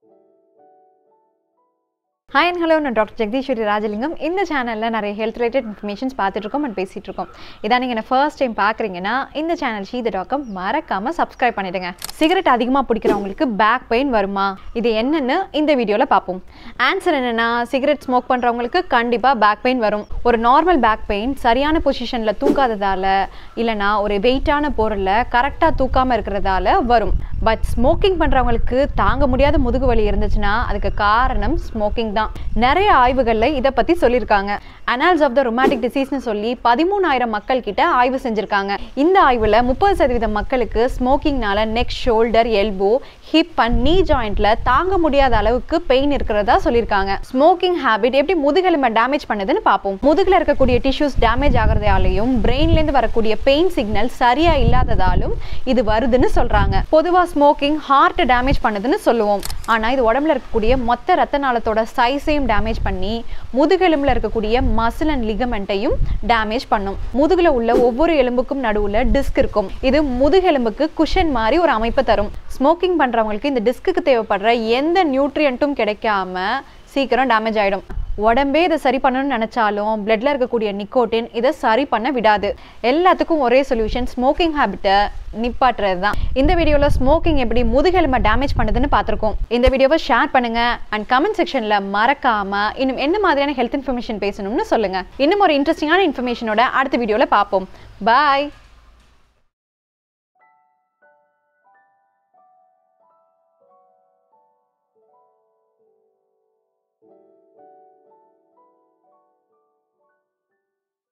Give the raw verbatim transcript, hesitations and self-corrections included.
Hi and hello, நான் doctor Jegatheeswari Rajalingam. இந்த சேனல்ல நிறைய ஹெல்த் ரிலேட்டட் இன்ஃபர்மேஷன்ஸ் பார்த்துட்டு இருக்கோம் and பேசிட்டு இருக்கோம். இதான் நீங்க ஃபர்ஸ்ட் டைம் பார்க்கறீங்கன்னா இந்த சேனல் ஷீத டாக்கம் மறக்காம சப்ஸ்கிரைப் பண்ணிடுங்க. சிகரெட் அதிகமாக பிடிக்கிறவங்களுக்கு பேக் பெயின் வருமா? இது என்னன்னு இந்த வீடியோல பார்ப்போம். ஆன்சர் என்னன்னா, சிகரெட் ஸ்மோக் பண்றவங்களுக்கு கண்டிப்பா பேக் பெயின் வரும். ஒரு நார்மல் பேக் பெயின் சரியான பொசிஷன்ல தூக்காததால இல்லனா ஒரு வெயிட்டான பொருளை கரெக்டா தூக்காம இருக்கிறதால வரும். பட் ஸ்மோக்கிங் பண்றவங்களுக்கு தாங்க முடியாத முதுகு வலி இருந்துச்சுன்னா அதுக்கு காரணம் ஸ்மோக்கிங் தான். நிறைய ஆய்வுகள்ல இத பத்தி சொல்லிருக்காங்க. அனால்ஸ் ஆஃப் த ருமேட்டிக் டிசீஸ்னு சொல்லி பதிமூணாயிரம் மக்கள் கிட்ட ஆய்வு செஞ்சிருக்காங்க. இந்த ஆய்வுல முப்பது சதவீதம் மக்களுக்கு ஸ்மோக்கிங்னால neck, shoulder, elbow, hip and knee ஜாயிண்ட்ல தாங்க முடியாத அளவுக்கு பெயின் இருக்கிறதா சொல்லியிருக்காங்க. ஸ்மோக்கிங் ஹேபிட் எப்படி முதுகெலும்பை டேமேஜ் பண்ணுதுன்னு பார்ப்போம். முதுகுல இருக்கக்கூடிய டிஷ்யூஸ் டேமேஜ் ஆகிறதாலையும் பிரெயின்ல இருந்து வரக்கூடிய பெயின் சிக்னல் சரியா இல்லாததாலும் இது வருதுன்னு சொல்றாங்க. பொதுவா ஸ்மோக்கிங் ஹார்ட் டேமேஜ் பண்ணுதுன்னு சொல்லுவோம். ஆனா இது உடம்புல இருக்கக்கூடிய மொத்த ரத்த நாளத்தோட சைஸையும் டேமேஜ் பண்ணி முதுகெலும்புல இருக்கக்கூடிய மசில் அண்ட் லிகமெண்ட்டையும் டேமேஜ் பண்ணும். முதுகுல உள்ள ஒவ்வொரு எலும்புக்கும் நடுவுல டிஸ்க் இருக்கும். இது முதுகெலும்புக்கு குஷன் மாதிரி ஒரு அமைப்பு தரும். ஸ்மோக்கிங் பண்றவங்களுக்கு இந்த டிஸ்க்கு தேவைப்படுற எந்த நியூட்ரியன்ட்டும் கிடைக்காம சீக்கிரம் டேமேஜ் ஆயிடும். உடம்பே இதை சரி பண்ணணும்னு நினைச்சாலும் பிளட்ல இருக்கக்கூடிய நிக்கோட்டின் இதை சரி பண்ண விடாது. எல்லாத்துக்கும் ஒரே சொல்யூஷன் ஸ்மோக்கிங் ஹேபிட்டை நிப்பாட்டுறது தான். இந்த வீடியோல ஸ்மோக்கிங் எப்படி முதுகெலும்பை டேமேஜ் பண்ணுதுன்னு பார்த்துருக்கோம். இந்த வீடியோவை ஷேர் பண்ணுங்க அண்ட் கமெண்ட் செக்ஷன்ல மறக்காம இன்னும் என்ன மாதிரியான ஹெல்த் இன்ஃபர்மேஷன் பேசணும்னு சொல்லுங்க. இன்னும் ஒரு இன்ட்ரெஸ்டிங்கான இன்ஃபர்மேஷனோட அடுத்த வீடியோல பார்ப்போம். பாய்.